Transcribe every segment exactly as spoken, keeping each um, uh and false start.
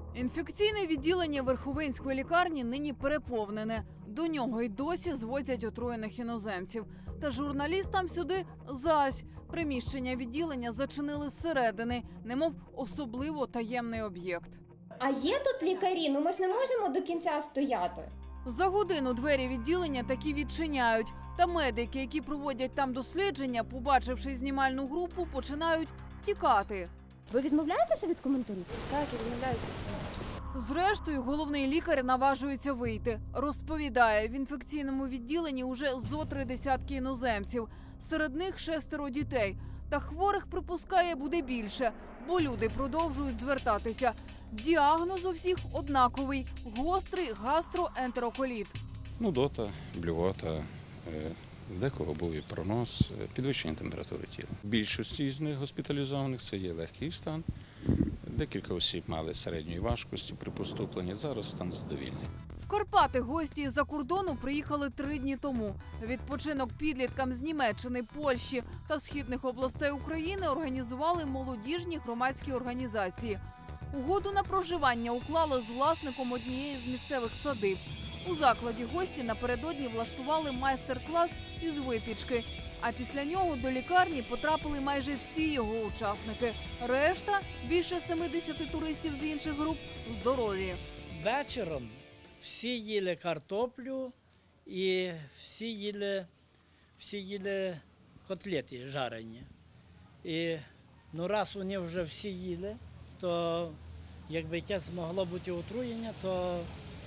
Інфекційне відділення Верховинської лікарні нині переповнене. До нього й досі звозять отруєних іноземців. Та журналістам сюди зась. Приміщення відділення зачинили зсередини, немов особливо таємний об'єкт. А є тут лікарі? Ну ми ж не можемо до кінця стояти. За годину двері відділення таки відчиняють. Та медики, які проводять там дослідження, побачивши знімальну групу, починають тікати. Ви відмовляєтеся від коментарів? Так, я відмовляюся. Зрештою, головний лікар наважується вийти. Розповідає, в інфекційному відділенні уже зо три десятки іноземців. Серед них шестеро дітей. Та хворих, припускає, буде більше, бо люди продовжують звертатися. Діагноз у всіх однаковий – гострий гастроентероколіт. Нудота, блювота, в декого був і пронос, підвищення температури тіла. Більшості з них госпіталізованих – це є легкий стан. Декілька осіб мали середньої важкості при поступленні, зараз стан задовільний. В Карпати гості із-за кордону приїхали три дні тому. Відпочинок підліткам з Німеччини, Польщі та східних областей України організували молодіжні громадські організації. Угоду на проживання уклали з власником однієї з місцевих садиб. У закладі гості напередодні влаштували майстер-клас із випічки. А після нього до лікарні потрапили майже всі його учасники. Решта, більше семидесяти туристів з інших груп, здорові. Вечором всі їли картоплю і всі їли, всі їли котлети жарені. І ну, раз вони вже всі їли, то якби якесь могло бути отруєння, то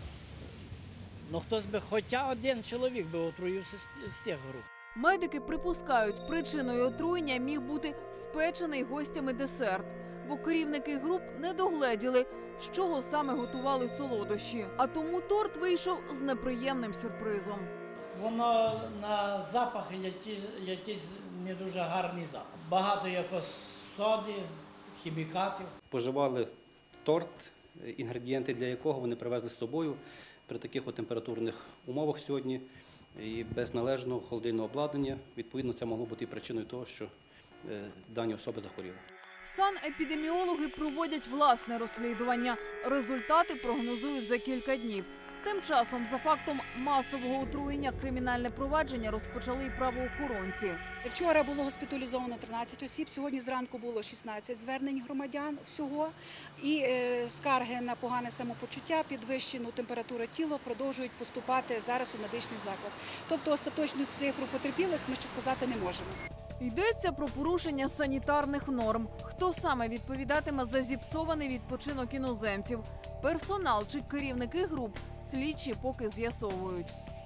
ну, хтось би, хоча один чоловік би отруївся з тих груп. Медики припускають, причиною отруєння міг бути спечений гостями десерт, бо керівники груп не догледіли, з чого саме готували солодощі. А тому торт вийшов з неприємним сюрпризом. Воно на запах якийсь, якийсь не дуже гарний запах. Багато якось соди, хімікатів. Споживали торт, інгредієнти для якого вони привезли з собою при таких от температурних умовах сьогодні. І без належного холодильного обладнання, відповідно, це могло бути і причиною того, що е, дані особи захворіли. Санепідеміологи проводять власне розслідування. Результати прогнозують за кілька днів. Тим часом, за фактом масового отруєння, кримінальне провадження розпочали й правоохоронці. Вчора було госпіталізовано тринадцять осіб, сьогодні зранку було шістнадцять звернень громадян всього. І е, скарги на погане самопочуття, підвищену температуру тіла продовжують поступати зараз у медичний заклад. Тобто остаточну цифру потерпілих ми ще сказати не можемо. Йдеться про порушення санітарних норм. Хто саме відповідатиме за зіпсований відпочинок іноземців? Персонал чи керівники груп? Слідчі поки з'ясовують.